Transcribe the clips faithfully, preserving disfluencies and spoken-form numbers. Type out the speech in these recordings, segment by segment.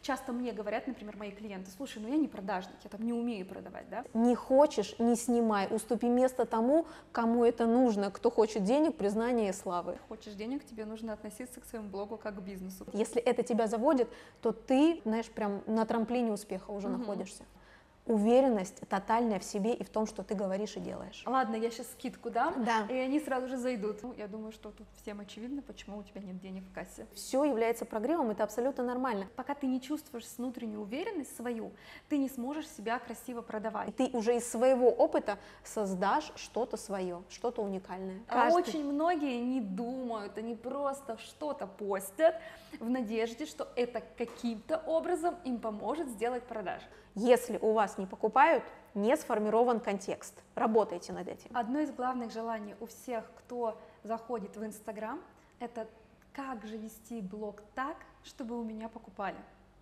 часто мне говорят, например, мои клиенты: слушай, ну я не продажник, я там не умею продавать, да? Не хочешь, не снимай, уступи место тому, кому это нужно, кто хочет денег, признания и славы. Хочешь денег, тебе нужно относиться к своему блогу как к бизнесу. Если это тебя заводит, то ты, знаешь, прям на трамплине успеха уже Угу. находишься. Уверенность тотальная в себе и в том, что ты говоришь и делаешь. Ладно, я сейчас скидку дам, Да. и они сразу же зайдут. Ну, я думаю, что тут всем очевидно, почему у тебя нет денег в кассе. Все является прогревом, это абсолютно нормально. Пока ты не чувствуешь внутреннюю уверенность свою, ты не сможешь себя красиво продавать. И ты уже из своего опыта создашь что-то свое, что-то уникальное. А Каждый... очень многие не думают, они просто что-то постят в надежде, что это каким-то образом им поможет сделать продажи. Если у вас не покупают, не сформирован контекст. Работайте над этим. Одно из главных желаний у всех, кто заходит в Инстаграм, это как же вести блог так, чтобы у меня покупали.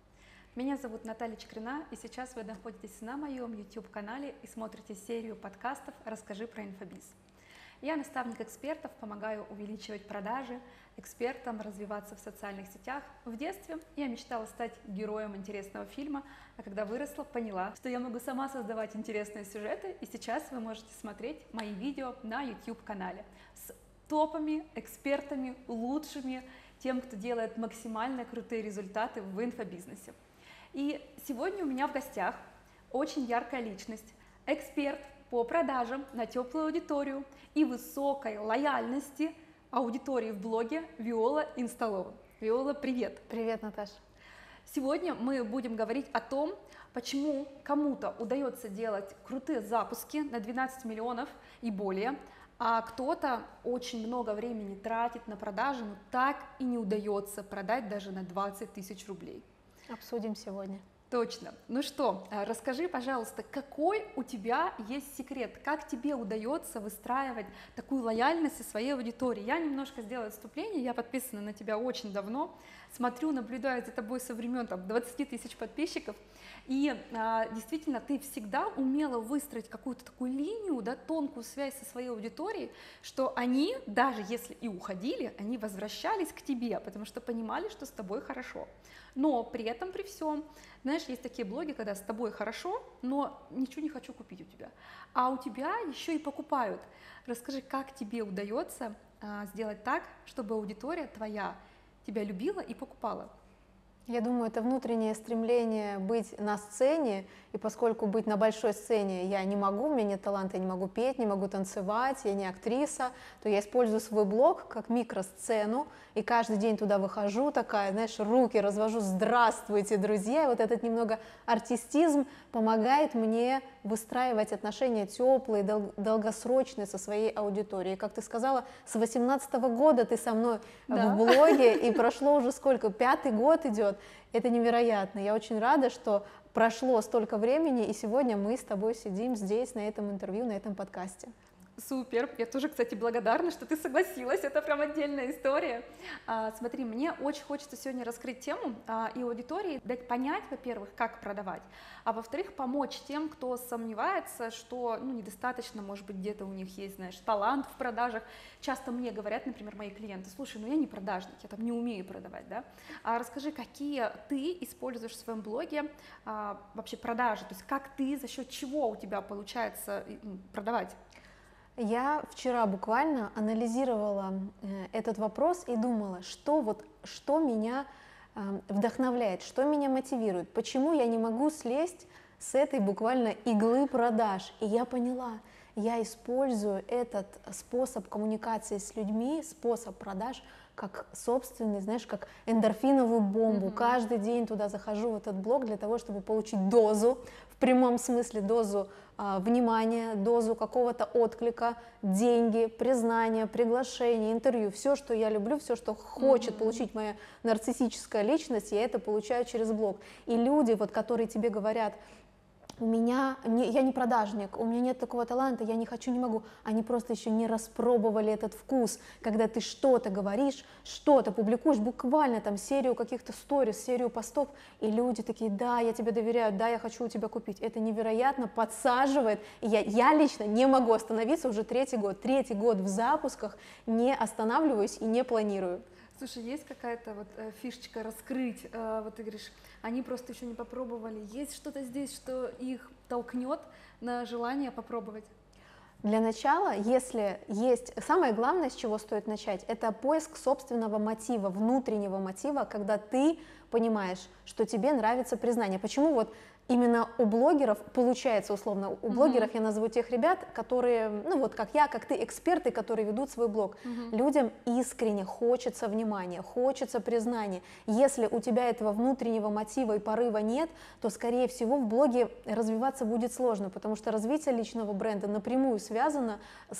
Меня зовут Наталья Чекрина, и сейчас вы находитесь на моем YouTube-канале и смотрите серию подкастов «Расскажи про инфобиз». Я наставник экспертов, помогаю увеличивать продажи, экспертам развиваться в социальных сетях. В детстве я мечтала стать героем интересного фильма, а когда выросла, поняла, что я могу сама создавать интересные сюжеты, и сейчас вы можете смотреть мои видео на YouTube-канале с топами, экспертами, лучшими, тем, кто делает максимально крутые результаты в инфобизнесе. И сегодня у меня в гостях очень яркая личность, эксперт по продажам на теплую аудиторию и высокой лояльности аудитории в блоге Виола Инсталова. Виола, привет! Привет, Наташа! Сегодня мы будем говорить о том, почему кому-то удается делать крутые запуски на двенадцать миллионов и более, а кто-то очень много времени тратит на продажи, но так и не удается продать даже на двадцать тысяч рублей. Обсудим сегодня. Точно. Ну что, расскажи, пожалуйста, какой у тебя есть секрет? Как тебе удается выстраивать такую лояльность со своей аудитории? Я немножко сделаю отступление, я подписана на тебя очень давно, смотрю, наблюдаю за тобой со времен там, двадцати тысяч подписчиков, и а, действительно ты всегда умела выстроить какую-то такую линию, да, тонкую связь со своей аудиторией, что они, даже если и уходили, они возвращались к тебе, потому что понимали, что с тобой хорошо. Но при этом, при всем, знаешь, есть такие блоги, когда с тобой хорошо, но ничего не хочу купить у тебя, а у тебя еще и покупают. Расскажи, как тебе удается а, сделать так, чтобы аудитория твоя тебя любила и покупала? Я думаю, это внутреннее стремление быть на сцене, и поскольку быть на большой сцене я не могу, у меня нет таланта, я не могу петь, не могу танцевать, я не актриса, то я использую свой блог как микросцену, и каждый день туда выхожу, такая, знаешь, руки развожу, здравствуйте, друзья, и вот этот немного артистизм помогает мне выстраивать отношения теплые, дол- долгосрочные со своей аудиторией. Как ты сказала, с восемнадцатого года ты со мной Да. в блоге, и прошло уже сколько, пятый год идет. Это невероятно. Я очень рада, что прошло столько времени, и сегодня мы с тобой сидим здесь, на этом интервью, на этом подкасте. Супер, я тоже, кстати, благодарна, что ты согласилась, это прям отдельная история. А, смотри, мне очень хочется сегодня раскрыть тему а, и аудитории, дать понять, во-первых, как продавать, а во-вторых, помочь тем, кто сомневается, что ну, недостаточно, может быть, где-то у них есть, знаешь, талант в продажах. Часто мне говорят, например, мои клиенты: слушай, ну я не продажник, я там не умею продавать, да? А расскажи, какие ты используешь в своем блоге а, вообще продажи, то есть как ты, за счет чего у тебя получается продавать? Я вчера буквально анализировала э, этот вопрос и думала, что, вот, что меня э, вдохновляет, что меня мотивирует, почему я не могу слезть с этой буквально иглы продаж. И я поняла, я использую этот способ коммуникации с людьми, способ продаж, как собственный, знаешь, как эндорфиновую бомбу. Mm-hmm. Каждый день туда захожу в этот блог для того, чтобы получить дозу, в прямом смысле дозу а, внимания, дозу какого-то отклика, деньги, признание, приглашение, интервью. Все, что я люблю, все, что хочет mm-hmm. получить моя нарциссическая личность, я это получаю через блог. И люди, вот, которые тебе говорят: у меня, не, я не продажник, у меня нет такого таланта, я не хочу, не могу. Они просто еще не распробовали этот вкус, когда ты что-то говоришь, что-то публикуешь, буквально там серию каких-то сторис, серию постов, и люди такие: да, я тебе доверяю, да, я хочу у тебя купить. Это невероятно подсаживает, и я, я лично не могу остановиться уже третий год, третий год в запусках, не останавливаюсь и не планирую. Слушай, есть какая-то вот э, фишечка раскрыть, э, вот ты говоришь, они просто еще не попробовали, есть что-то здесь, что их толкнет на желание попробовать? Для начала, если есть, самое главное, с чего стоит начать, это поиск собственного мотива, внутреннего мотива, когда ты понимаешь, что тебе нравится признание. Почему вот именно у блогеров получается, условно, у блогеров, mm-hmm. я назову тех ребят, которые, ну вот как я, как ты, эксперты, которые ведут свой блог. Mm-hmm. Людям искренне хочется внимания, хочется признания. Если у тебя этого внутреннего мотива и порыва нет, то, скорее всего, в блоге развиваться будет сложно, потому что развитие личного бренда напрямую связано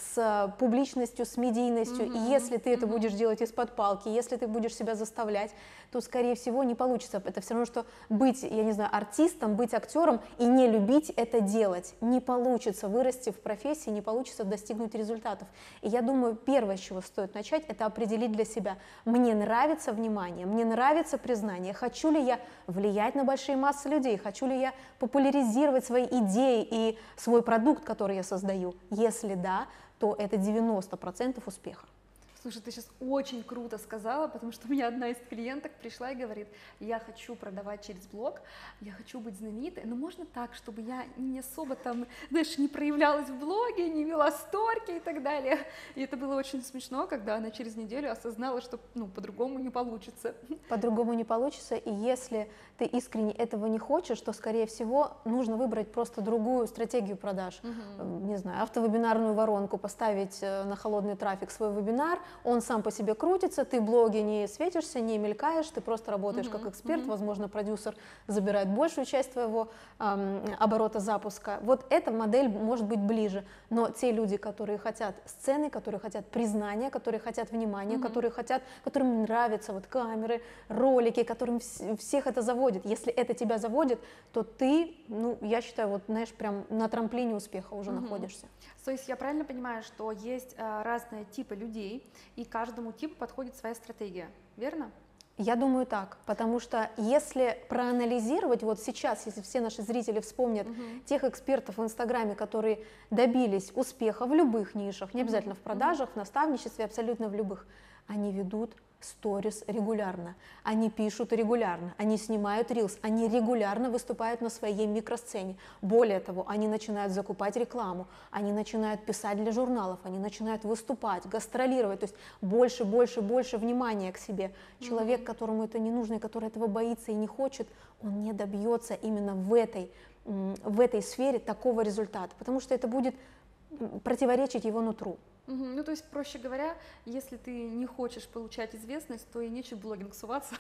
с публичностью, с медийностью, mm-hmm. и если ты это mm-hmm. будешь делать из-под палки, если ты будешь себя заставлять, то, скорее всего, не получится. Это все равно, что быть, я не знаю, артистом, быть актером и не любить это делать. Не получится вырасти в профессии, не получится достигнуть результатов. И я думаю, первое, с чего стоит начать, это определить для себя, мне нравится внимание, мне нравится признание, хочу ли я влиять на большие массы людей, хочу ли я популяризировать свои идеи и свой продукт, который я создаю. Если да, то это девяносто процентов успеха. Слушай, ты сейчас очень круто сказала, потому что у меня одна из клиенток пришла и говорит, я хочу продавать через блог, я хочу быть знаменитой, но можно так, чтобы я не особо там, знаешь, не проявлялась в блоге, не вела сторки и так далее. И это было очень смешно, когда она через неделю осознала, что ну, по-другому не получится. По-другому не получится, и если ты искренне этого не хочешь, то, скорее всего, нужно выбрать просто другую стратегию продаж. Угу. Не знаю, автовебинарную воронку, поставить на холодный трафик свой вебинар, он сам по себе крутится, ты в блоге не светишься, не мелькаешь, ты просто работаешь uh-huh, как эксперт, uh-huh. возможно, продюсер забирает большую часть твоего эм, оборота запуска. Вот эта модель может быть ближе, но те люди, которые хотят сцены, которые хотят признания, которые хотят внимания, uh-huh. которые хотят, которым нравятся вот камеры, ролики, которым вс- всех это заводит, если это тебя заводит, то ты, ну, я считаю, вот, знаешь, прям на трамплине успеха уже uh-huh. находишься. То есть я правильно понимаю, что есть а, разные типы людей, и каждому типу подходит своя стратегия, верно? Я думаю так, потому что если проанализировать, вот сейчас, если все наши зрители вспомнят uh-huh. тех экспертов в Инстаграме, которые добились успеха в любых нишах, не обязательно uh-huh. в продажах, в наставничестве, абсолютно в любых, они ведут сторис регулярно, они пишут регулярно, они снимают рилс, они регулярно выступают на своей микросцене. Более того, они начинают закупать рекламу, они начинают писать для журналов, они начинают выступать, гастролировать, то есть больше, больше, больше внимания к себе. Человек, mm-hmm. которому это не нужно, и который этого боится и не хочет, он не добьется именно в этой, в этой сфере такого результата, потому что это будет противоречить его нутру. Угу. Ну, то есть, проще говоря, если ты не хочешь получать известность, то и нечего в блогинг суваться.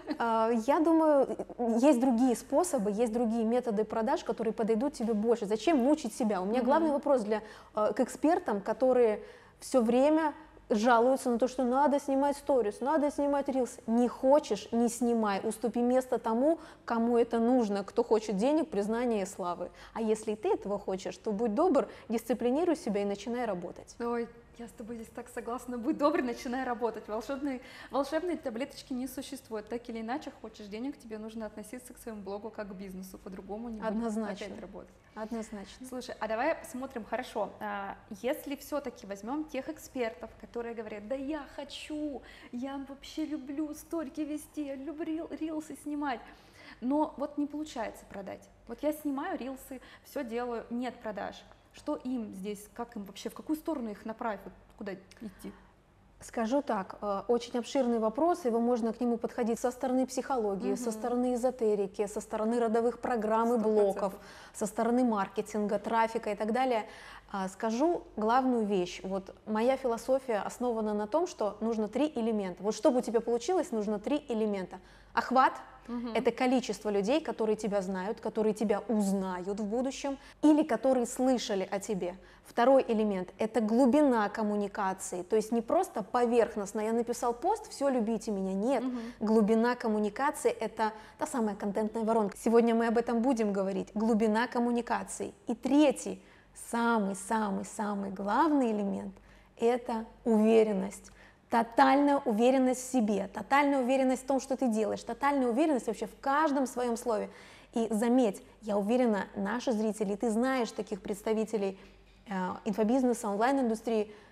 Я думаю, есть другие способы, есть другие методы продаж, которые подойдут тебе больше. Зачем мучить себя? У меня угу. главный вопрос для, к экспертам, которые все время жалуются на то, что надо снимать сторис, надо снимать рилс. Не хочешь, не снимай, уступи место тому, кому это нужно, кто хочет денег, признания и славы. А если и ты этого хочешь, то будь добр, дисциплинируй себя и начинай работать. Ой, я с тобой здесь так согласна. Будь добр, начинай работать. Волшебные, волшебные таблеточки не существует. Так или иначе, хочешь денег, тебе нужно относиться к своему блогу как к бизнесу. По-другому не Однозначно. будет опять работать. Однозначно. Слушай, а давай посмотрим, хорошо, если все-таки возьмем тех экспертов, которые говорят, да я хочу, я вообще люблю сторики вести, я люблю рилсы снимать, но вот не получается продать. Вот я снимаю рилсы, все делаю, нет продаж. Что им здесь, как им вообще, в какую сторону их направить, куда идти? Скажу так, очень обширный вопрос, его можно к нему подходить со стороны психологии, угу. со стороны эзотерики, со стороны родовых программ и блоков, со стороны маркетинга, трафика и так далее. Скажу главную вещь. Вот моя философия основана на том, что нужно три элемента. Вот чтобы у тебя получилось, нужно три элемента. Охват. Угу. Это количество людей, которые тебя знают, которые тебя узнают в будущем или которые слышали о тебе. Второй элемент – это глубина коммуникации, то есть не просто поверхностно, я написал пост, все, любите меня, нет. Угу. Глубина коммуникации – это та самая контентная воронка. Сегодня мы об этом будем говорить. Глубина коммуникации. И третий, самый-самый-самый главный элемент – это уверенность. Тотальная уверенность в себе, тотальная уверенность в том, что ты делаешь, тотальная уверенность вообще в каждом своем слове. И заметь, я уверена, наши зрители, ты знаешь таких представителей э, инфобизнеса, онлайн-индустрии,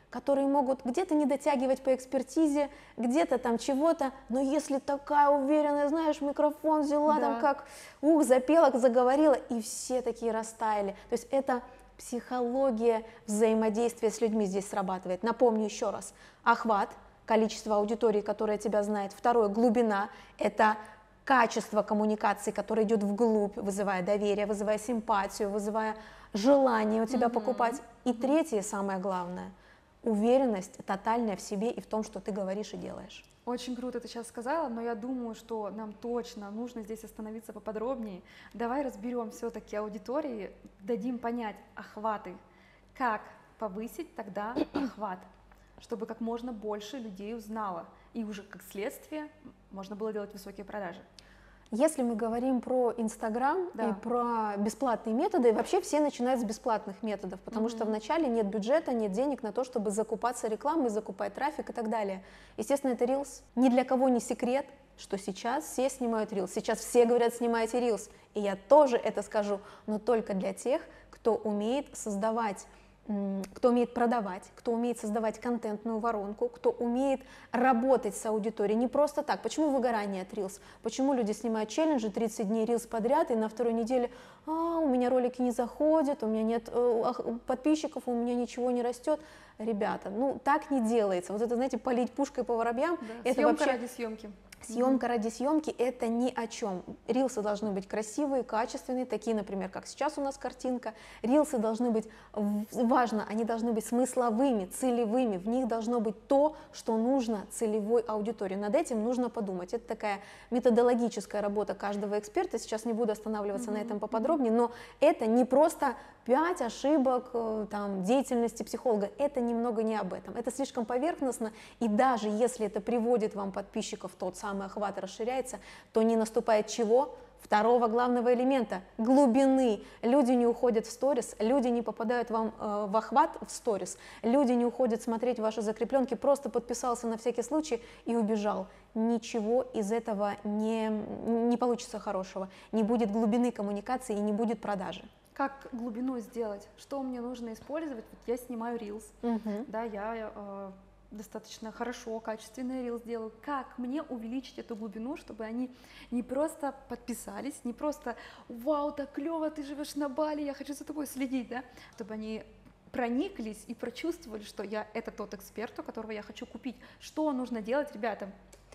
которые могут где-то не дотягивать по экспертизе, где-то там чего-то, но если такая уверенная, знаешь, микрофон взяла, Да. там как, ух, запела, заговорила, и все такие растаяли. То есть это психология взаимодействия с людьми здесь срабатывает. Напомню еще раз, охват, количество аудитории, которая тебя знает. Второе, глубина, это качество коммуникации, которое идет вглубь, вызывая доверие, вызывая симпатию, вызывая желание у тебя Мгм. покупать. И третье, самое главное, уверенность тотальная в себе и в том, что ты говоришь и делаешь. Очень круто ты сейчас сказала, но я думаю, что нам точно нужно здесь остановиться поподробнее. Давай разберем все-таки аудитории, дадим понять охваты, как повысить тогда охват, чтобы как можно больше людей узнало, и уже как следствие можно было делать высокие продажи. Если мы говорим про Инстаграм Да. и про бесплатные методы, вообще все начинают с бесплатных методов, потому Мгм. что вначале нет бюджета, нет денег на то, чтобы закупаться рекламой, закупать трафик и так далее. Естественно, это Reels. Ни для кого не секрет, что сейчас все снимают Reels. Сейчас все говорят, снимайте Reels. И я тоже это скажу, но только для тех, кто умеет создавать, м, кто умеет продавать, кто умеет создавать контентную воронку, кто умеет работать с аудиторией. Не просто так. Почему выгорание от Reels? Почему люди снимают челленджи тридцать дней Reels подряд, и на второй неделе а, у меня ролики не заходят, у меня нет э, ах, подписчиков, у меня ничего не растет. Ребята, ну так не делается. Вот это, знаете, полить пушкой по воробьям, Да. это Съемка вообще... ради съемки. Съемка ради съемки – это ни о чем. Рилсы должны быть красивые, качественные, такие, например, как сейчас у нас картинка. Рилсы должны быть, в- важно, они должны быть смысловыми, целевыми. В них должно быть то, что нужно целевой аудитории. Над этим нужно подумать. Это такая методологическая работа каждого эксперта. Сейчас не буду останавливаться на этом поподробнее, но это не просто пять ошибок э, там, деятельности психолога. Это немного не об этом. Это слишком поверхностно, и даже если это приводит вам подписчиков, тот самый охват расширяется, то не наступает чего? Второго главного элемента – глубины. Люди не уходят в сторис, люди не попадают вам э, в охват в сторис, люди не уходят смотреть ваши закрепленки, просто подписался на всякий случай и убежал. Ничего из этого не, не получится хорошего, не будет глубины коммуникации и не будет продажи. Как глубину сделать? Что мне нужно использовать? Вот я снимаю Reels, Мгм. да, я э, достаточно хорошо, качественный Reels делаю. Как мне увеличить эту глубину, чтобы они не просто подписались, не просто «Вау, так клево, ты живешь на Бали, я хочу за тобой следить», да, чтобы они прониклись и прочувствовали, что я это тот эксперт, у которого я хочу купить. Что нужно делать, ребята?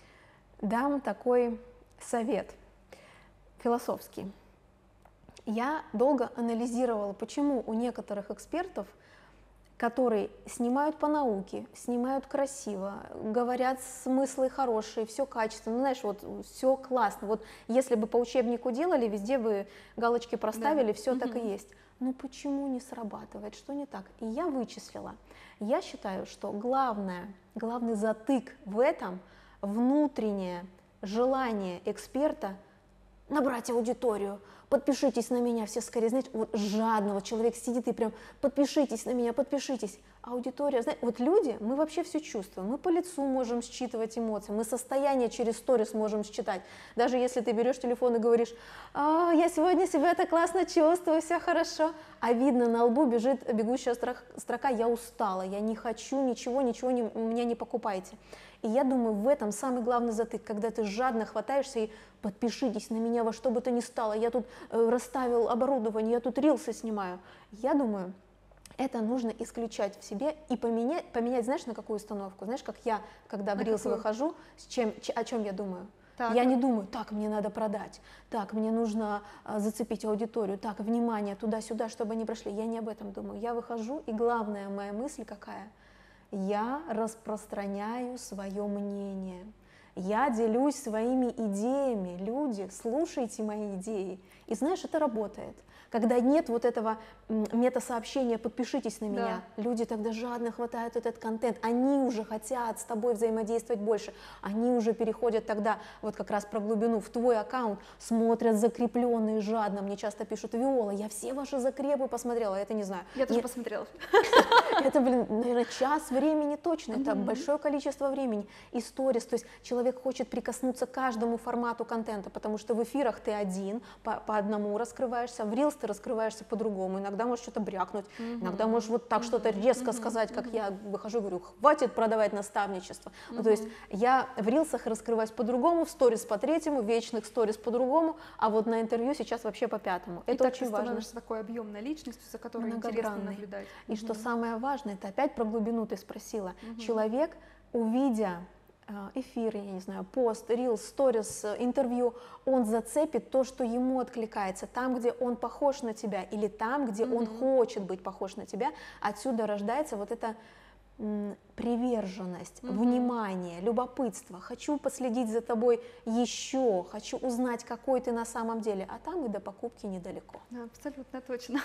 Дам такой совет философский. Я долго анализировала, почему у некоторых экспертов, которые снимают по науке, снимают красиво, говорят смыслы хорошие, все качественно, ну, знаешь, вот все классно. Вот если бы по учебнику делали, везде бы галочки проставили, Да. все так и Мгм. есть. Ну почему не срабатывает, что не так? И я вычислила. Я считаю, что главное, главный затык в этом внутреннее желание эксперта набрать аудиторию. Подпишитесь на меня все скорее, знаете, вот жадно, вот человек сидит и прям подпишитесь на меня, подпишитесь. Аудитория, знаете, вот люди, мы вообще все чувствуем, мы по лицу можем считывать эмоции, мы состояние через сторис можем считать. Даже если ты берешь телефон и говоришь, а, я сегодня себя так классно чувствую, все хорошо, а видно на лбу бежит бегущая строк- строка, я устала, я не хочу ничего, ничего не, у меня не покупайте. И я думаю, в этом самый главный затык, когда ты жадно хватаешься и подпишитесь на меня во что бы то ни стало, я тут э, расставил оборудование, я тут рилсы снимаю. Я думаю, это нужно исключать в себе и поменять, поменять, знаешь, на какую установку? Знаешь, как я, когда в На рилсы какую? выхожу, с чем, ч- о чем я думаю? Так, Я вот. не думаю, так, мне надо продать, так, мне нужно а, зацепить аудиторию, так, внимание, туда-сюда, чтобы они прошли. Я не об этом думаю. Я выхожу, и главная моя мысль какая? Я распространяю свое мнение. Я делюсь своими идеями. Люди, слушайте мои идеи. И знаешь, это работает. Когда нет вот этого м, метасообщения «подпишитесь на меня», люди тогда жадно хватают этот контент, они уже хотят с тобой взаимодействовать больше, они уже переходят тогда, вот как раз про глубину, в твой аккаунт, смотрят закрепленные жадно, мне часто пишут: «Виола, я все ваши закрепы посмотрела», это не знаю. Я тоже Не- посмотрела. Это, блин, наверное, час времени точно, это Мгм. большое количество времени. И сторис, то есть человек хочет прикоснуться к каждому формату контента, потому что в эфирах ты один, по, по одному раскрываешься, в рилс ты раскрываешься по-другому, иногда можешь что-то брякнуть, иногда можешь вот так что-то резко сказать, как я выхожу, говорю, хватит продавать наставничество. Ну, то есть я в рилсах раскрываюсь по-другому, в сторис по третьему, в вечных сторис по-другому, а вот на интервью сейчас вообще по пятому. И Это так очень ты важно. становишься такой объемной личностью, за которой интересно Многогранной. наблюдать. И что Мгм. самое важное, это опять про глубину ты спросила. Человек, увидя э, эфир, я не знаю, пост, рилс, сторис, э, интервью, он зацепит то, что ему откликается, там, где он похож на тебя, или там, где он хочет быть похож на тебя, отсюда рождается вот эта м, приверженность, внимание, любопытство. Хочу последить за тобой еще, хочу узнать, какой ты на самом деле, а там и до покупки недалеко. Да, абсолютно точно.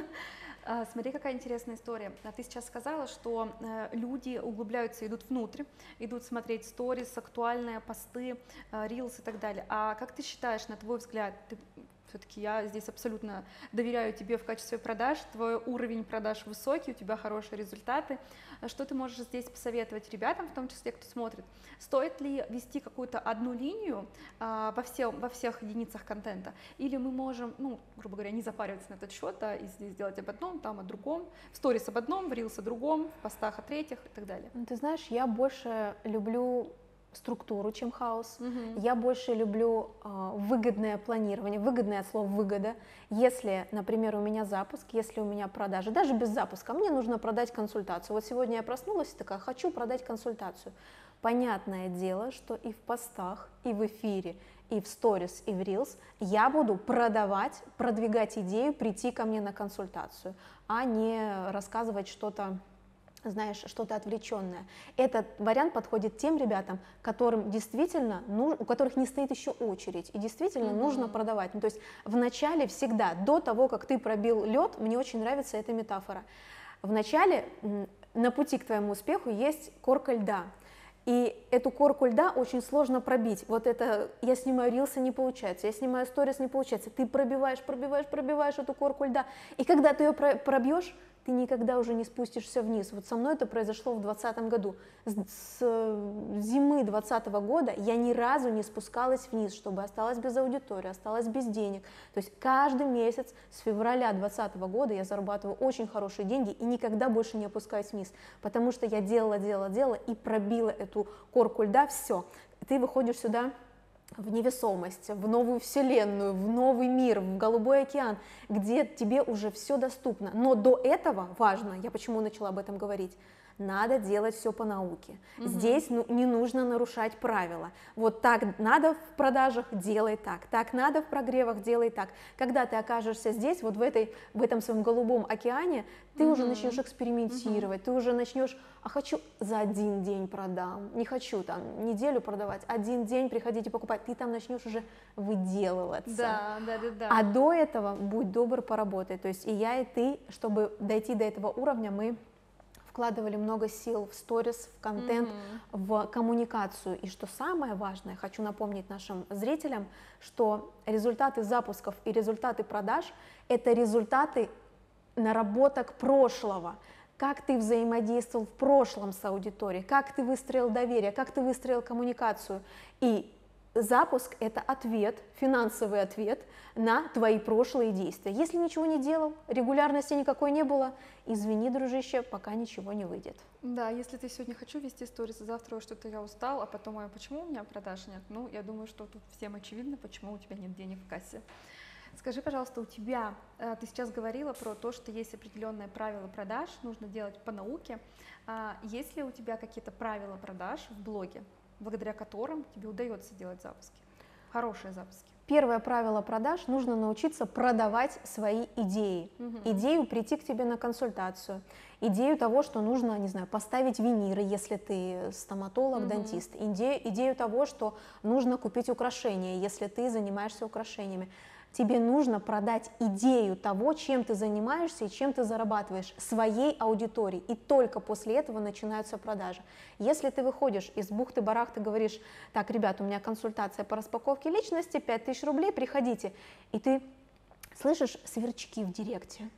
А, Смотри, какая интересная история. А Ты сейчас сказала, что э, люди углубляются, идут внутрь, идут смотреть сторис, актуальные посты, э, рилс и так далее. А как ты считаешь, на твой взгляд, ты все-таки я здесь абсолютно доверяю тебе в качестве продаж, твой уровень продаж высокий, у тебя хорошие результаты. А Что ты можешь здесь посоветовать ребятам, в том числе, кто смотрит? Стоит ли вести какую-то одну линию а, во, всем, во всех единицах контента? Или мы можем, ну, грубо говоря, не запариваться на этот счет, да, и здесь делать об одном, там о другом, в сторис об одном, в рилс о другом, в постах о третьих и так далее? Ну, ты знаешь, я больше люблю структуру, чем хаос. Мгм. Я больше люблю э, выгодное планирование, выгодное от слова выгода. Если, например, у меня запуск, если у меня продажи, даже без запуска, мне нужно продать консультацию. Вот сегодня я проснулась и такая, хочу продать консультацию. Понятное дело, что и в постах, и в эфире, и в сторис, и в рилс я буду продавать, продвигать идею, прийти ко мне на консультацию, а не рассказывать что-то, знаешь, что-то отвлеченное. Этот вариант подходит тем ребятам, которым действительно, ну, у которых не стоит еще очередь, и действительно Мгм. нужно продавать. Ну, то есть в начале всегда, до того, как ты пробил лед, мне очень нравится эта метафора. В начале м, на пути к твоему успеху есть корка льда. И эту корку льда очень сложно пробить. Вот это, я снимаю рилсы, не получается, я снимаю сторис, не получается. Ты пробиваешь, пробиваешь, пробиваешь эту корку льда. И когда ты ее пробьешь, ты никогда уже не спустишься вниз. Вот со мной это произошло в двадцатом году. С, с зимы двадцатого года я ни разу не спускалась вниз, чтобы осталась без аудитории, осталась без денег. То есть каждый месяц с февраля двадцатого года я зарабатываю очень хорошие деньги и никогда больше не опускаюсь вниз, потому что я делала, делала, делала и пробила эту корку льда, все. Ты выходишь сюда в невесомость, в новую вселенную, в новый мир, в голубой океан, где тебе уже все доступно. Но до этого важно, я почему начала об этом говорить, надо делать все по науке. Угу. Здесь ну, не нужно нарушать правила. Вот так надо в продажах, делай так. Так надо в прогревах, делай так. Когда ты окажешься здесь, вот в, этой, в этом своем голубом океане, ты угу. уже начнешь экспериментировать, угу. ты уже начнешь, а хочу за один день продам, не хочу там неделю продавать, один день приходите покупать, ты там начнешь уже выделываться. Да, да, да, да. А до этого будь добр, поработай. То есть и я, и ты, чтобы дойти до этого уровня, мы вкладывали много сил в сторис, в контент, mm-hmm. в коммуникацию. И что самое важное, хочу напомнить нашим зрителям, что результаты запусков и результаты продаж – это результаты наработок прошлого. Как ты взаимодействовал в прошлом с аудиторией, как ты выстроил доверие, как ты выстроил коммуникацию. И запуск – это ответ, финансовый ответ на твои прошлые действия. Если ничего не делал, регулярности никакой не было, извини, дружище, пока ничего не выйдет. Да, если ты сегодня хочу вести сторис, а завтра что-то я устал, а потом, а почему у меня продаж нет? Ну, я думаю, что тут всем очевидно, почему у тебя нет денег в кассе. Скажи, пожалуйста, у тебя, ты сейчас говорила про то, что есть определенные правила продаж, нужно делать по науке. Есть ли у тебя какие-то правила продаж в блоге, благодаря которым тебе удается делать запуски, хорошие запуски? Первое правило продаж – нужно научиться продавать свои идеи. Угу. Идею прийти к тебе на консультацию, идею того, что нужно, не знаю, поставить виниры, если ты стоматолог, угу. дантист, идею, идею того, что нужно купить украшения, если ты занимаешься украшениями. Тебе нужно продать идею того, чем ты занимаешься и чем ты зарабатываешь, своей аудитории. И только после этого начинаются продажи. Если ты выходишь из бухты-барахты, говоришь, так, ребят, у меня консультация по распаковке личности, пять тысяч рублей, приходите. И ты слышишь сверчки в директе.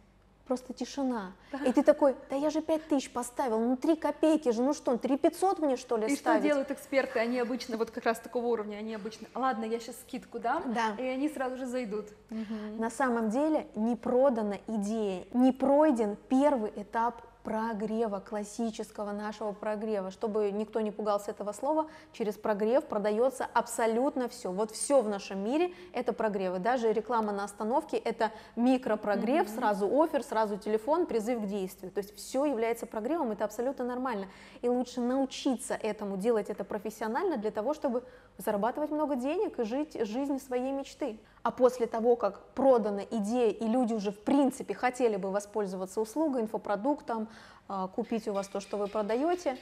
просто тишина. И ты такой, да я же пять тысяч поставил, ну три копейки же, ну что, три пятьсот мне что ли и ставить? что делают эксперты? Они обычно, вот как раз такого уровня, они обычно, ладно, я сейчас скидку дам, Да. и они сразу же зайдут. На самом деле не продана идея, не пройден первый этап прогрева, классического нашего прогрева. Чтобы никто не пугался этого слова, через прогрев продается абсолютно все. Вот все в нашем мире это прогревы. Даже реклама на остановке это микропрогрев, mm-hmm. сразу оффер, сразу телефон, призыв к действию. То есть все является прогревом, это абсолютно нормально. И лучше научиться этому, делать это профессионально для того, чтобы зарабатывать много денег и жить жизнь своей мечты. А после того, как продана идея, и люди уже в принципе хотели бы воспользоваться услугой, инфопродуктом, купить у вас то, что вы продаете,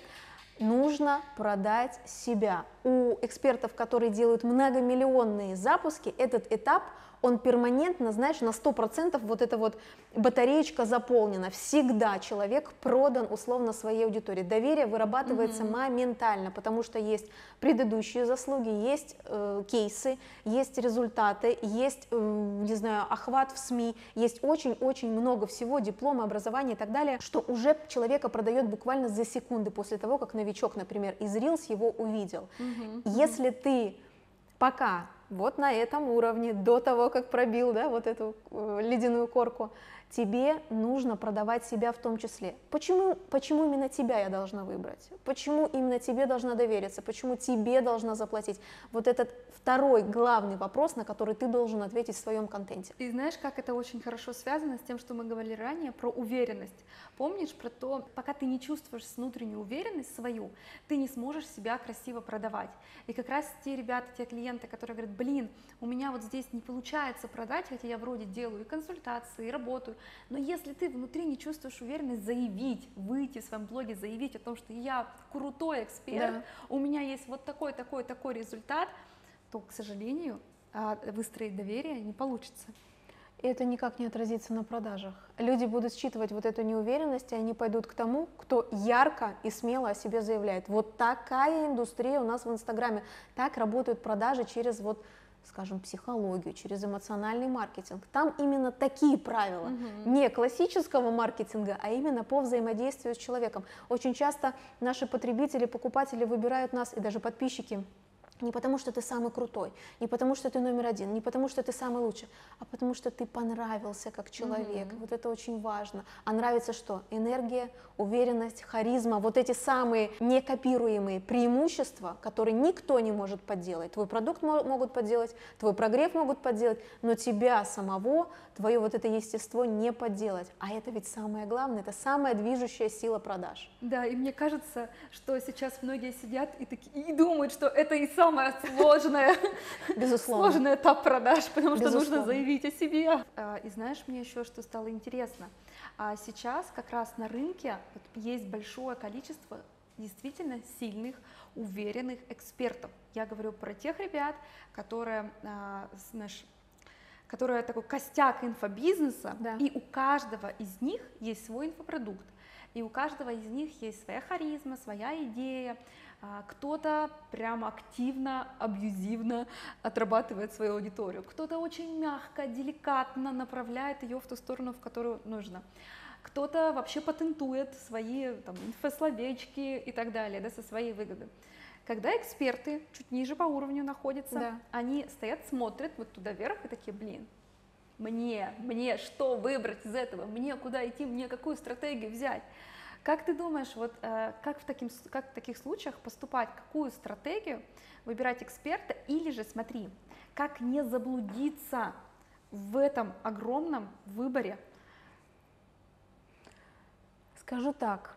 нужно продать себя. У экспертов, которые делают многомиллионные запуски, этот этап, он перманентно, знаешь, на сто процентов вот эта вот батареечка заполнена. Всегда человек продан условно своей аудитории. Доверие вырабатывается mm-hmm. моментально, потому что есть предыдущие заслуги, есть э, кейсы, есть результаты, есть, э, не знаю, охват в СМИ, есть очень-очень много всего, дипломы, образование и так далее, что уже человека продает буквально за секунды после того, как новичок, например, из Reels его увидел. Mm-hmm. Если ты пока вот на этом уровне, до того, как пробил, да, вот эту э, ледяную корку, тебе нужно продавать себя в том числе. Почему, почему именно тебя я должна выбрать? Почему именно тебе должна довериться? Почему тебе должна заплатить? Вот этот второй главный вопрос, на который ты должен ответить в своем контенте. И знаешь, как это очень хорошо связано с тем, что мы говорили ранее про уверенность. Помнишь про то, пока ты не чувствуешь внутреннюю уверенность свою, ты не сможешь себя красиво продавать. И как раз те ребята, те клиенты, которые говорят, блин, у меня вот здесь не получается продать, хотя я вроде делаю и консультации, и работаю, но если ты внутри не чувствуешь уверенность, заявить, выйти в своем блоге, заявить о том, что я крутой эксперт, да. у меня есть вот такой, такой, такой результат, то, к сожалению, выстроить доверие не получится. И это никак не отразится на продажах. Люди будут считывать вот эту неуверенность, и они пойдут к тому, кто ярко и смело о себе заявляет. Вот такая индустрия у нас в Инстаграме. Так работают продажи через вот, скажем, психологию, через эмоциональный маркетинг. Там именно такие правила, угу. не классического маркетинга, а именно по взаимодействию с человеком. Очень часто наши потребители, покупатели выбирают нас, и даже подписчики, не потому, что ты самый крутой, не потому, что ты номер один, не потому, что ты самый лучший, а потому, что ты понравился как человек. Mm-hmm. Вот это очень важно. А нравится что? Энергия, уверенность, харизма, вот эти самые некопируемые преимущества, которые никто не может подделать. Твой продукт могут подделать, твой прогрев могут подделать, но тебя самого, твое вот это естество не подделать. А это ведь самое главное, это самая движущая сила продаж. Да, и мне кажется, что сейчас многие сидят и, таки, и думают, что это и самое сложное, сложный этап продаж, потому что Безусловно. нужно заявить о себе. И знаешь, мне еще что стало интересно. Сейчас как раз на рынке есть большое количество действительно сильных, уверенных экспертов. Я говорю про тех ребят, которые, знаешь, которые такой костяк инфобизнеса, да. и у каждого из них есть свой инфопродукт. И у каждого из них есть своя харизма, своя идея. Кто-то прям активно, абьюзивно отрабатывает свою аудиторию. Кто-то очень мягко, деликатно направляет ее в ту сторону, в которую нужно. Кто-то вообще патентует свои там, инфословечки и так далее, да, со своей выгодой. Когда эксперты чуть ниже по уровню находятся, да. они стоят, смотрят вот туда вверх и такие, блин, мне, мне что выбрать из этого, мне куда идти, мне какую стратегию взять. Как ты думаешь, вот, э, как, в таким, как в таких случаях поступать, какую стратегию выбирать эксперта, или же, смотри, как не заблудиться в этом огромном выборе? Скажу так,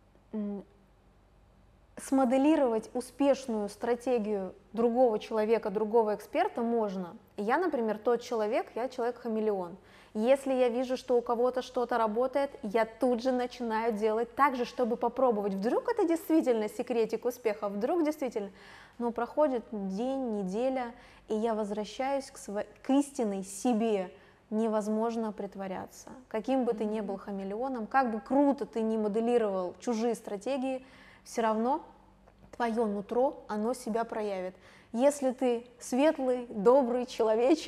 смоделировать успешную стратегию другого человека, другого эксперта можно. Я, например, тот человек, я человек-хамелеон. Если я вижу, что у кого-то что-то работает, я тут же начинаю делать так же, чтобы попробовать. Вдруг это действительно секретик успеха, вдруг действительно. Но проходит день, неделя, и я возвращаюсь к, сво... к истинной себе. Невозможно притворяться. Каким бы ты ни был хамелеоном, как бы круто ты ни моделировал чужие стратегии, все равно твое нутро, оно себя проявит. Если ты светлый, добрый человечек,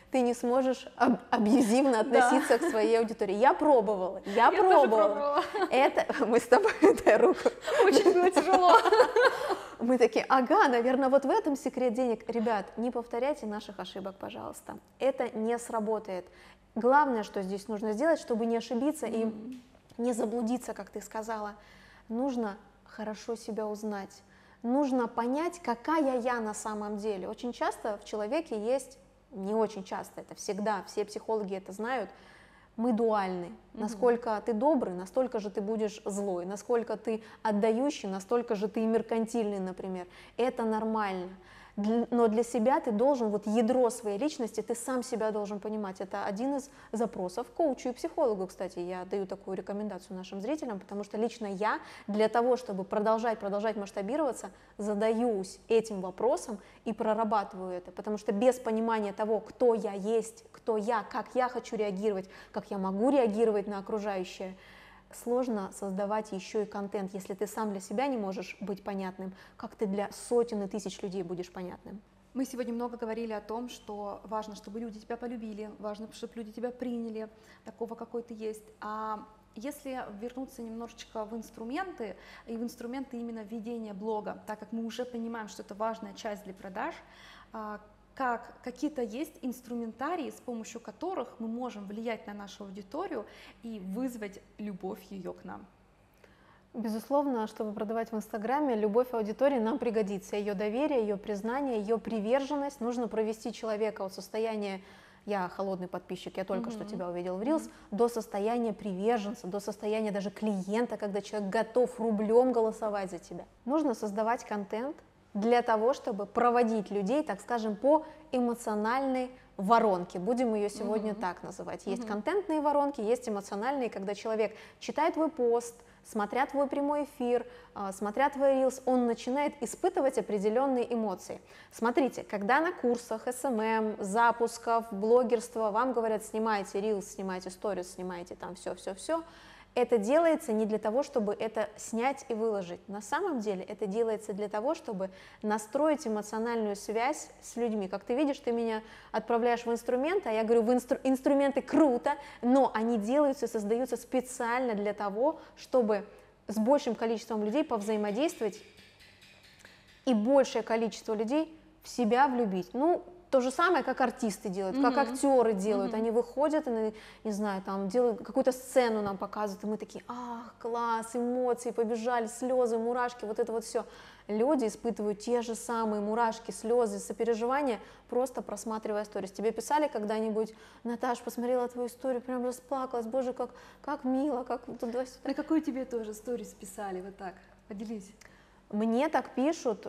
ты не сможешь аб- абьюзивно относиться к своей аудитории. Я пробовала, я, Я тоже пробовала. пробовала. Это мы с тобой, дай руку. Очень было тяжело. Мы такие, ага, наверное, вот в этом секрет денег. Ребят, не повторяйте наших ошибок, пожалуйста. Это не сработает. Главное, что здесь нужно сделать, чтобы не ошибиться и не заблудиться, как ты сказала, нужно хорошо себя узнать. Нужно понять, какая я на самом деле. Очень часто в человеке есть, не очень часто, это всегда, все психологи это знают, мы дуальны. Mm-hmm. Насколько ты добрый, настолько же ты будешь злой. Насколько ты отдающий, настолько же ты и меркантильный, например. Это нормально. Но для себя ты должен, вот ядро своей личности, ты сам себя должен понимать. Это один из запросов коучу и психологу, кстати. Я даю такую рекомендацию нашим зрителям, потому что лично я для того, чтобы продолжать, продолжать масштабироваться, задаюсь этим вопросом и прорабатываю это. Потому что без понимания того, кто я есть, кто я, как я хочу реагировать, как я могу реагировать на окружающее, сложно создавать еще и контент, если ты сам для себя не можешь быть понятным, как ты для сотен и тысяч людей будешь понятным. Мы сегодня много говорили о том, что важно, чтобы люди тебя полюбили, важно, чтобы люди тебя приняли, такого, какой ты есть. А если вернуться немножечко в инструменты, и в инструменты именно ведения блога, так как мы уже понимаем, что это важная часть для продаж, как какие-то есть инструментарии, с помощью которых мы можем влиять на нашу аудиторию и вызвать любовь ее к нам? Безусловно, чтобы продавать в Инстаграме, любовь аудитории нам пригодится. Ее доверие, ее признание, ее приверженность. Нужно провести человека от состояния «я холодный подписчик, я только mm-hmm. что тебя увидел в Reels», mm-hmm. до состояния приверженца, до состояния даже клиента, когда человек готов рублем голосовать за тебя. Нужно создавать контент для того, чтобы проводить людей, так скажем, по эмоциональной воронке. Будем ее сегодня mm-hmm. так называть. Есть mm-hmm. контентные воронки, есть эмоциональные, когда человек читает твой пост, смотря твой прямой эфир, смотря твой рилс, он начинает испытывать определенные эмоции. Смотрите, когда на курсах эс эм эм, запусков, блогерства вам говорят, снимайте рилс, снимайте сторис, снимайте там все-все-все, это делается не для того, чтобы это снять и выложить. На самом деле это делается для того, чтобы настроить эмоциональную связь с людьми. Как ты видишь, ты меня отправляешь в инструменты, а я говорю, в инстру- инструменты круто, но они делаются и создаются специально для того, чтобы с большим количеством людей повзаимодействовать и большее количество людей в себя влюбить. Ну, то же самое, как артисты делают, mm-hmm. как актеры делают. Mm-hmm. Они выходят и, не знаю, там делают какую-то сцену, нам показывают, и мы такие, ах, класс, эмоции, побежали, слезы, мурашки, вот это вот все. Люди испытывают те же самые мурашки, слезы, сопереживания, просто просматривая сторис. Тебе писали когда-нибудь, Наташ, посмотрела твою историю, прям расплакалась, боже, как, как мило, как туда-сюда. На какую тебе тоже сторис писали, вот так, поделись. Мне так пишут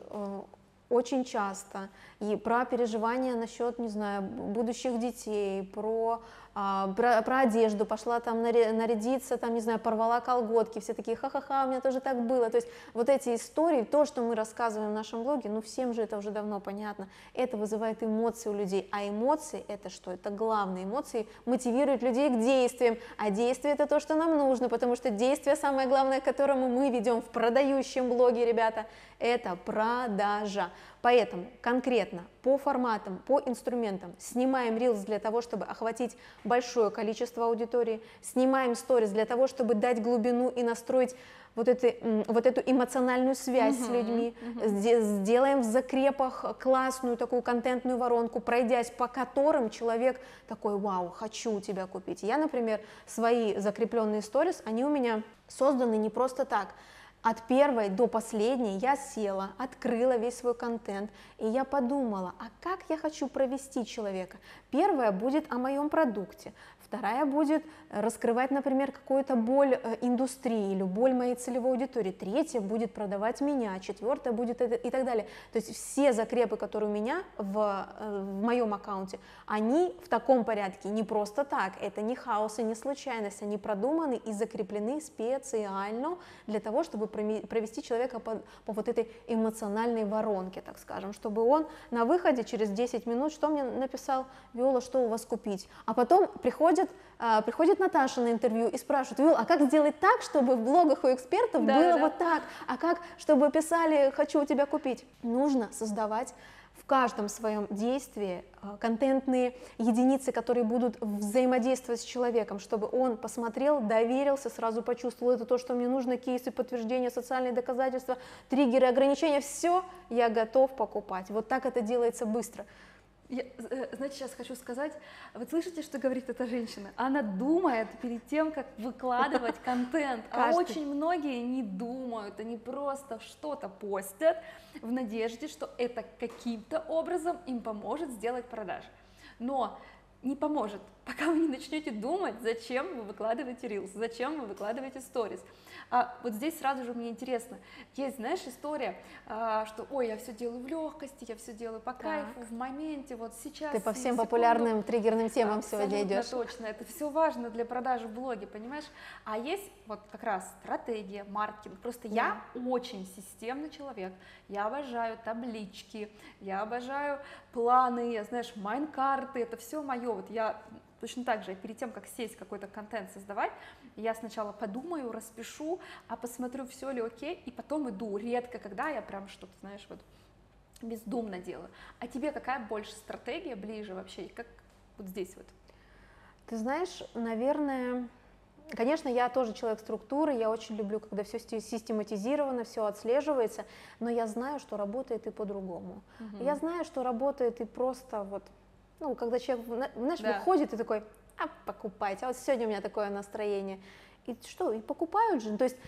очень часто, и про переживания насчет, не знаю, будущих детей, про, а, про, про одежду, пошла там нарядиться, там, не знаю, порвала колготки, все такие, ха-ха-ха, у меня тоже так было, то есть вот эти истории, то, что мы рассказываем в нашем блоге, ну, всем же это уже давно понятно, это вызывает эмоции у людей, а эмоции это что? Это главные эмоции, мотивируют людей к действиям, а действие это то, что нам нужно, потому что действие самое главное, к которому мы ведем в продающем блоге, ребята, это продажа. Поэтому конкретно по форматам, по инструментам снимаем Reels для того, чтобы охватить большое количество аудитории, снимаем сторис для того, чтобы дать глубину и настроить вот, это, вот эту эмоциональную связь uh-huh, с людьми, uh-huh. сделаем в закрепах классную такую контентную воронку, пройдясь по которым человек такой, вау, хочу у тебя купить. Я, например, свои закрепленные сторис, они у меня созданы не просто так. От первой до последней я села, открыла весь свой контент, и я подумала, а как я хочу провести человека? Первая будет о моем продукте, вторая будет раскрывать, например, какую-то боль индустрии или боль моей целевой аудитории, третья будет продавать меня, четвертая будет это, и так далее. То есть все закрепы, которые у меня в, в моем аккаунте, они в таком порядке, не просто так, это не хаос и не случайность, они продуманы и закреплены специально для того, чтобы провести человека по, по вот этой эмоциональной воронке, так скажем, чтобы он на выходе через десять минут, что мне написал, Виола, что у вас купить? А потом приходит, а, приходит Наташа на интервью и спрашивает, Виола, а как сделать так, чтобы в блогах у экспертов да, было да. вот так? А как, чтобы писали, хочу у тебя купить? Нужно создавать в каждом своем действии э, контентные единицы, которые будут взаимодействовать с человеком, чтобы он посмотрел, доверился, сразу почувствовал, это то, что мне нужно, кейсы, подтверждения, социальные доказательства, триггеры, ограничения, все, я готов покупать. Вот так это делается быстро. Я, знаете, сейчас хочу сказать, вы слышите, что говорит эта женщина? Она думает перед тем, как выкладывать контент, а очень многие не думают, они просто что-то постят в надежде, что это каким-то образом им поможет сделать продажи. Но не поможет, пока вы не начнете думать, зачем вы выкладываете Reels, зачем вы выкладываете Stories. А вот здесь сразу же мне интересно, есть, знаешь, история, а, что, ой, я все делаю в легкости, я все делаю по кайфу, так. в моменте, вот сейчас. Ты по всем секунду, популярным триггерным темам абсолютно сегодня идешь. Точно, это все важно для продажи в блоге, понимаешь? А есть вот как раз стратегия, маркетинг. Просто да. я очень системный человек, я обожаю таблички, я обожаю планы, знаешь, майнкарты, это все мое. Вот я точно так же, перед тем, как сесть какой-то контент создавать, я сначала подумаю, распишу, а посмотрю, все ли окей, и потом иду. Редко, когда я прям что-то, знаешь, вот бездумно делаю. А тебе какая больше стратегия ближе вообще? Как вот здесь вот? Ты знаешь, наверное, конечно, я тоже человек структуры, я очень люблю, когда все систематизировано, все отслеживается, но я знаю, что работает и по-другому. Угу. Я знаю, что работает и просто вот, ну, когда человек, знаешь, да. выходит и такой, а, покупайте, а вот сегодня у меня такое настроение, и что, и покупают же, то есть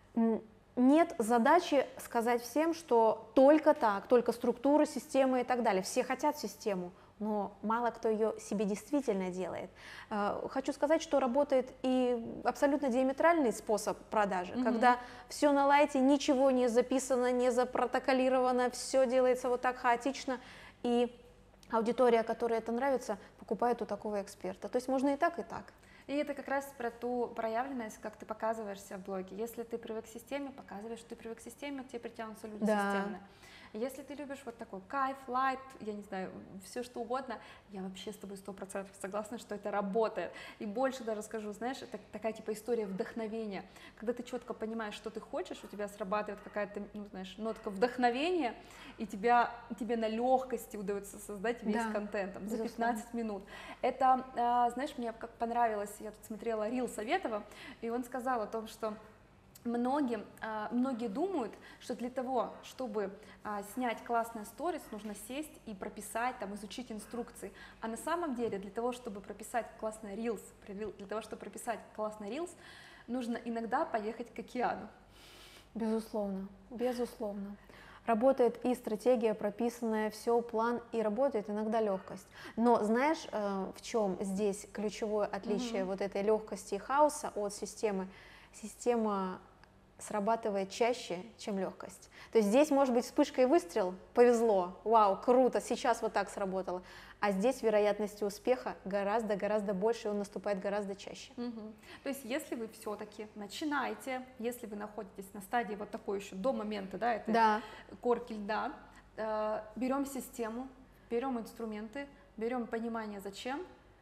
нет задачи сказать всем, что только так, только структура, система и так далее, все хотят систему, но мало кто ее себе действительно делает. Хочу сказать, что работает и абсолютно диаметральный способ продажи, mm-hmm. когда все на лайте, ничего не записано, не запротоколировано, все делается вот так хаотично, и аудитория, которой это нравится, покупает у такого эксперта. То есть можно и так, и так. И это как раз про ту проявленность, как ты показываешься в блоге. Если ты привык к системе, показываешь, что ты привык к системе, к тебе притянутся люди да. системные. Если ты любишь вот такой кайф, лайт, я не знаю, все что угодно, я вообще с тобой сто процентов согласна, что это работает. И больше даже скажу, знаешь, это такая типа история вдохновения. Когда ты четко понимаешь, что ты хочешь, у тебя срабатывает какая-то, ну, знаешь, нотка вдохновения, и тебя, тебе на легкости удается создать весь да, контент там, за пятнадцать минут. Это, знаешь, мне как понравилось, я тут смотрела Рил Советова, и он сказал о том, что Многие, многие думают, что для того, чтобы снять классные сторис, нужно сесть и прописать, там, изучить инструкции. А на самом деле для того, чтобы прописать классный Reels, для того, чтобы прописать классный Reels, нужно иногда поехать к океану. Безусловно, безусловно. Работает и стратегия прописанная, все, план, и работает иногда легкость. Но знаешь, в чем здесь ключевое отличие mm-hmm. вот этой легкости и хаоса от системы? Система срабатывает чаще, чем легкость. То есть здесь может быть вспышка и выстрел, повезло, вау, круто, сейчас вот так сработало. А здесь вероятность успеха гораздо-гораздо больше, и он наступает гораздо чаще. Угу. То есть если вы все-таки начинаете, если вы находитесь на стадии вот такой еще до момента, да, это да. корки льда, э, берем систему, берем инструменты, берем понимание зачем,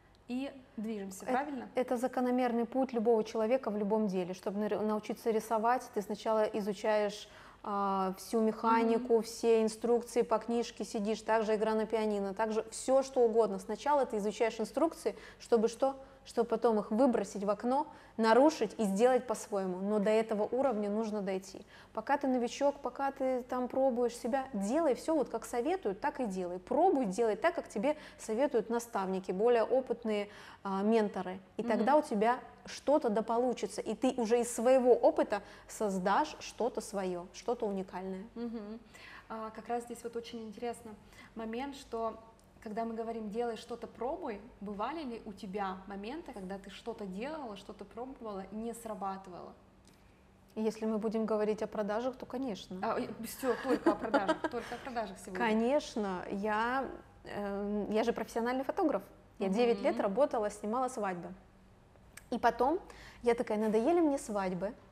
и движемся, это, правильно? Это закономерный путь любого человека в любом деле. Чтобы научиться рисовать, ты сначала изучаешь э, всю механику, mm-hmm. все инструкции по книжке, сидишь, также игра на пианино, также все что угодно. Сначала ты изучаешь инструкции, чтобы что? Чтобы потом их выбросить в окно, нарушить и сделать по-своему. Но до этого уровня нужно дойти. Пока ты новичок, пока ты там пробуешь себя, делай все вот как советуют, так и делай. Пробуй делать так, как тебе советуют наставники, более опытные а, менторы. И mm-hmm. тогда у тебя что-то да получится, и ты уже из своего опыта создашь что-то свое, что-то уникальное. Mm-hmm. а, как раз здесь вот очень интересный момент, что когда мы говорим «делай что-то, пробуй», бывали ли у тебя моменты, когда ты что-то делала, что-то пробовала, не срабатывало? Если мы будем говорить о продажах, то, конечно. А, все, только о продажах, только о продажах сегодня. Конечно, я, э, я же профессиональный фотограф. Я девять лет работала, снимала свадьбы. И потом я такая, надоели мне свадьбы,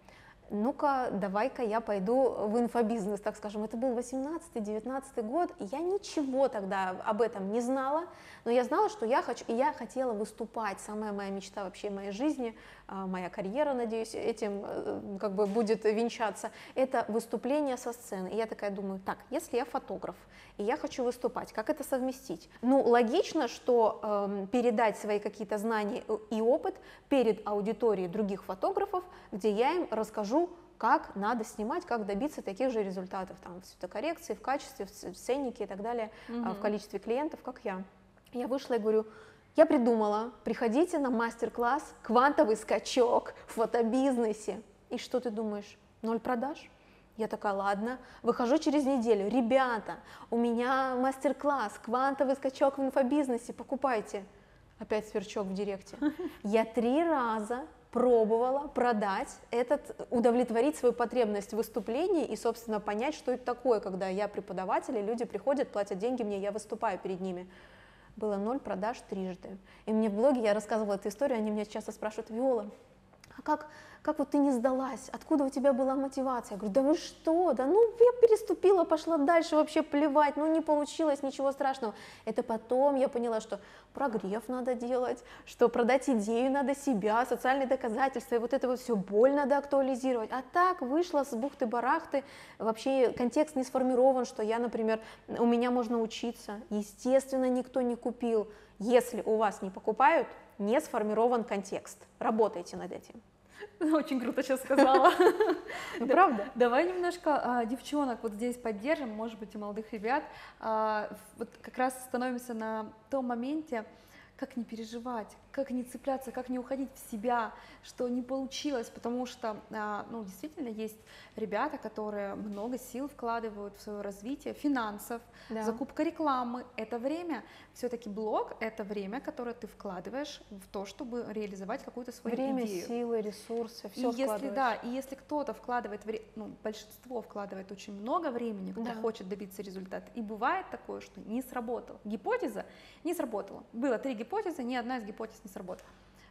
ну-ка, давай-ка я пойду в инфобизнес, так скажем. Это был восемнадцатый-девятнадцатый год, и я ничего тогда об этом не знала, но я знала, что я хочу, и я хотела выступать. Самая моя мечта вообще в моей жизни, моя карьера, надеюсь, этим как бы будет венчаться, это выступление со сцены. И я такая думаю, так, если я фотограф, и я хочу выступать, как это совместить? Ну, логично, что э, передать свои какие-то знания и опыт перед аудиторией других фотографов, где я им расскажу, как надо снимать, как добиться таких же результатов там, в цветокоррекции, в качестве, в ценнике и так далее, mm-hmm. в количестве клиентов, как я. Я вышла и говорю, я придумала, приходите на мастер-класс «Квантовый скачок в фотобизнесе». И что ты думаешь, ноль продаж? Я такая, ладно, выхожу через неделю, ребята, у меня мастер-класс «Квантовый скачок в инфобизнесе», покупайте. Опять сверчок в директе. Я три раза пробовала продать этот, удовлетворить свою потребность в выступлении и, собственно, понять, что это такое, когда я преподаватель, и люди приходят, платят деньги мне, я выступаю перед ними. Было ноль продаж трижды. И мне в блоге я рассказывала эту историю, они меня часто спрашивают, Виола, а как, как вот ты не сдалась, откуда у тебя была мотивация? Я говорю, да вы что, да ну я переступила, пошла дальше, вообще плевать, ну не получилось, ничего страшного. Это потом я поняла, что прогрев надо делать, что продать идею надо себя, социальные доказательства, и вот это вот все, боль надо актуализировать. А так вышла с бухты-барахты, вообще контекст не сформирован, что я, например, у меня можно учиться. Естественно, никто не купил. Если у вас не покупают, не сформирован контекст. Работайте над этим. Очень круто сейчас сказала. Ну, правда? Давай немножко а, девчонок вот здесь поддержим, может быть, и молодых ребят. А, вот как раз становимся на том моменте, как не переживать, как не цепляться, как не уходить в себя, что не получилось, потому что, ну, действительно, есть ребята, которые много сил вкладывают в свое развитие, финансов, да. Закупка рекламы, это время, все-таки блог, это время, которое ты вкладываешь в то, чтобы реализовать какую-то свою время, идею. Время, силы, ресурсы, все и если, да, и если кто-то вкладывает, ну, большинство вкладывает очень много времени, кто да. хочет добиться результата, и бывает такое, что не сработало, гипотеза не сработала, было три гипотезы, ни одна из гипотез не сработала.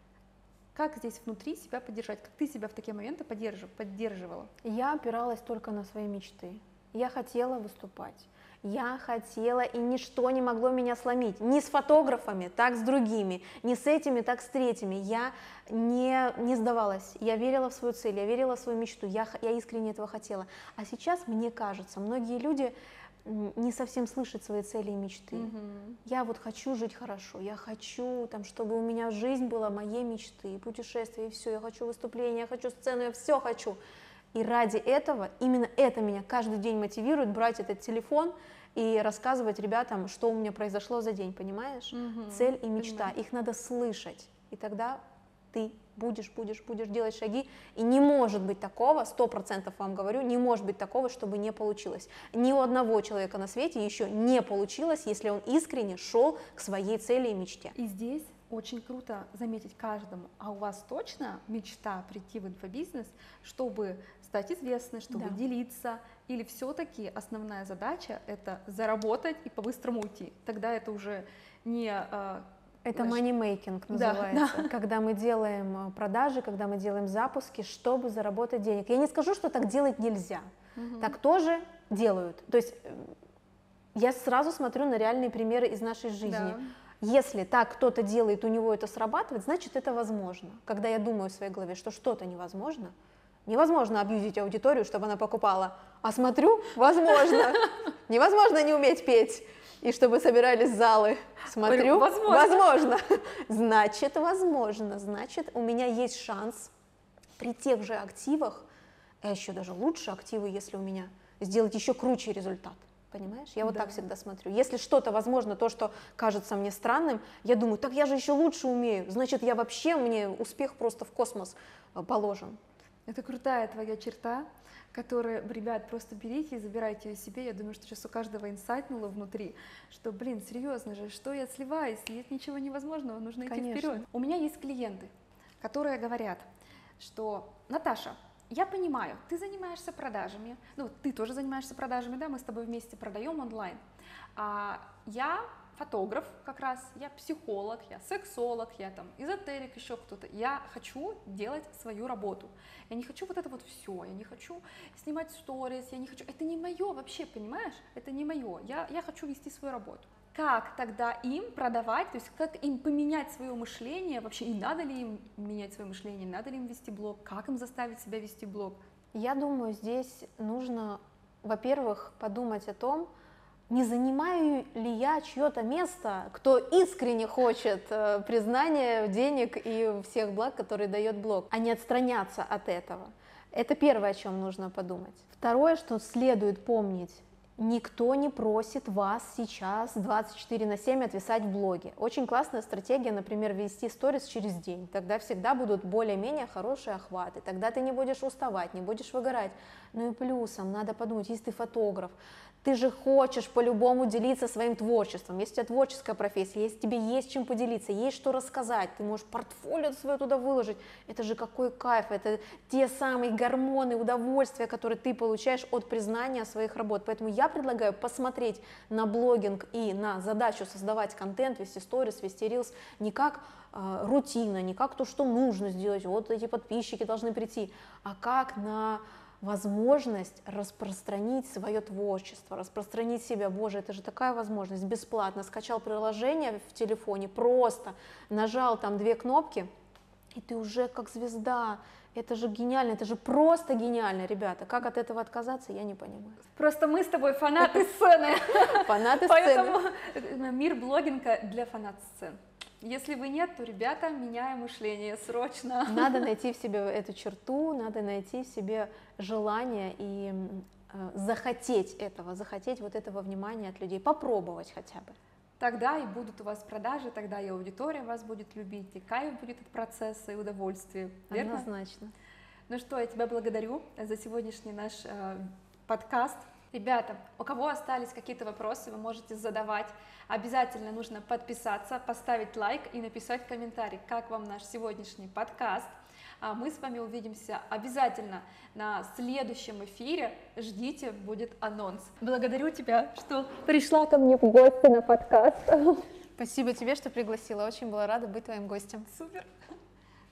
Как здесь внутри себя поддержать? Как ты себя в такие моменты поддерживала? Я опиралась только на свои мечты. Я хотела выступать. Я хотела, и ничто не могло меня сломить. Ни с фотографами, так с другими, ни с этими, так с третьими. Я не, не сдавалась. Я верила в свою цель, я верила в свою мечту. Я, я искренне этого хотела. А сейчас, мне кажется, многие люди не совсем слышат свои цели и мечты. Mm-hmm. Я вот хочу жить хорошо, я хочу, там, чтобы у меня жизнь была моей мечты, путешествия, и все, я хочу выступления, я хочу сцену, я все хочу. И ради этого, именно это меня каждый день мотивирует брать этот телефон и рассказывать ребятам, что у меня произошло за день, понимаешь? Mm-hmm. Цель и мечта, mm-hmm. их надо слышать, и тогда ты будешь, будешь, будешь делать шаги, и не может быть такого, сто процентов вам говорю, не может быть такого, чтобы не получилось. Ни у одного человека на свете еще не получилось, если он искренне шел к своей цели и мечте. И здесь очень круто заметить каждому, а у вас точно мечта прийти в инфобизнес, чтобы стать известной, чтобы да. делиться, или все-таки основная задача это заработать и по-быстрому уйти? Тогда это уже не... Это money-making называется, да, да. Когда мы делаем продажи, когда мы делаем запуски, чтобы заработать денег. Я не скажу, что так делать нельзя, угу. так тоже делают. То есть я сразу смотрю на реальные примеры из нашей жизни. Да. Если так кто-то делает, у него это срабатывает, значит это возможно. Когда я думаю в своей голове, что что-то невозможно, невозможно абьюзить аудиторию, чтобы она покупала, а смотрю, возможно. Невозможно не уметь петь. И чтобы собирались залы, смотрю, возможно. возможно, значит, возможно, значит, у меня есть шанс при тех же активах, а еще даже лучше активы, если у меня, сделать еще круче результат, понимаешь? Я вот да. так всегда смотрю. Если что-то возможно, то, что кажется мне странным, я думаю, так я же еще лучше умею, значит, я вообще, мне успех просто в космос положен. Это крутая твоя черта, которые, ребят, просто берите и забирайте ее себе. Я думаю, что сейчас у каждого инсайтнуло внутри, что, блин, серьезно же, что я сливаюсь, нет ничего невозможного, нужно идти Конечно. вперед. У меня есть клиенты, которые говорят, что, Наташа, я понимаю, ты занимаешься продажами, ну, ты тоже занимаешься продажами, да, мы с тобой вместе продаем онлайн, а я фотограф как раз, я психолог, я сексолог, я там эзотерик, еще кто-то. Я хочу делать свою работу. Я не хочу вот это вот все, я не хочу снимать сторис, я не хочу... Это не мое вообще, понимаешь? Это не мое. Я, я хочу вести свою работу. Как тогда им продавать, то есть как им поменять свое мышление, вообще и надо ли им менять свое мышление, надо ли им вести блог, как им заставить себя вести блог? Я думаю, здесь нужно, во-первых, подумать о том, не занимаю ли я чье-то место, кто искренне хочет э, признания, денег и всех благ, которые дает блог, а не отстраняться от этого. Это первое, о чем нужно подумать. Второе, что следует помнить. Никто не просит вас сейчас двадцать четыре на семь отвисать в блоге. Очень классная стратегия, например, вести сторис через день. Тогда всегда будут более-менее хорошие охваты. Тогда ты не будешь уставать, не будешь выгорать. Ну и плюсом надо подумать, если ты фотограф, ты же хочешь по-любому делиться своим творчеством. Если у тебя творческая профессия, если тебе есть чем поделиться, есть что рассказать, ты можешь портфолио свое туда выложить. Это же какой кайф, это те самые гормоны, удовольствия, которые ты получаешь от признания своих работ. Поэтому я предлагаю посмотреть на блогинг и на задачу создавать контент, вести сторис, вести рилс не как э, рутина, не как то, что нужно сделать, вот эти подписчики должны прийти, а как на возможность распространить свое творчество, распространить себя. Боже, это же такая возможность, бесплатно. Скачал приложение в телефоне, просто нажал там две кнопки, и ты уже как звезда. Это же гениально, это же просто гениально, ребята. Как от этого отказаться, я не понимаю. Просто мы с тобой фанаты сцены. Фанаты Поэтому сцены. мир блогинга для фанатов сцен. Если вы нет, то, ребята, меняем мышление срочно. Надо найти в себе эту черту, надо найти в себе желание и э, захотеть этого, захотеть вот этого внимания от людей, попробовать хотя бы. Тогда и будут у вас продажи, тогда и аудитория вас будет любить, и кайф будет от процесса, и удовольствие. Верно? Однозначно. Ну что, я тебя благодарю за сегодняшний наш э, подкаст. Ребята, у кого остались какие-то вопросы, вы можете задавать. Обязательно нужно подписаться, поставить лайк и написать комментарий, как вам наш сегодняшний подкаст. А мы с вами увидимся обязательно на следующем эфире. Ждите, будет анонс. Благодарю тебя, что пришла ко мне в гости на подкаст. Спасибо тебе, что пригласила. Очень была рада быть твоим гостем. Супер.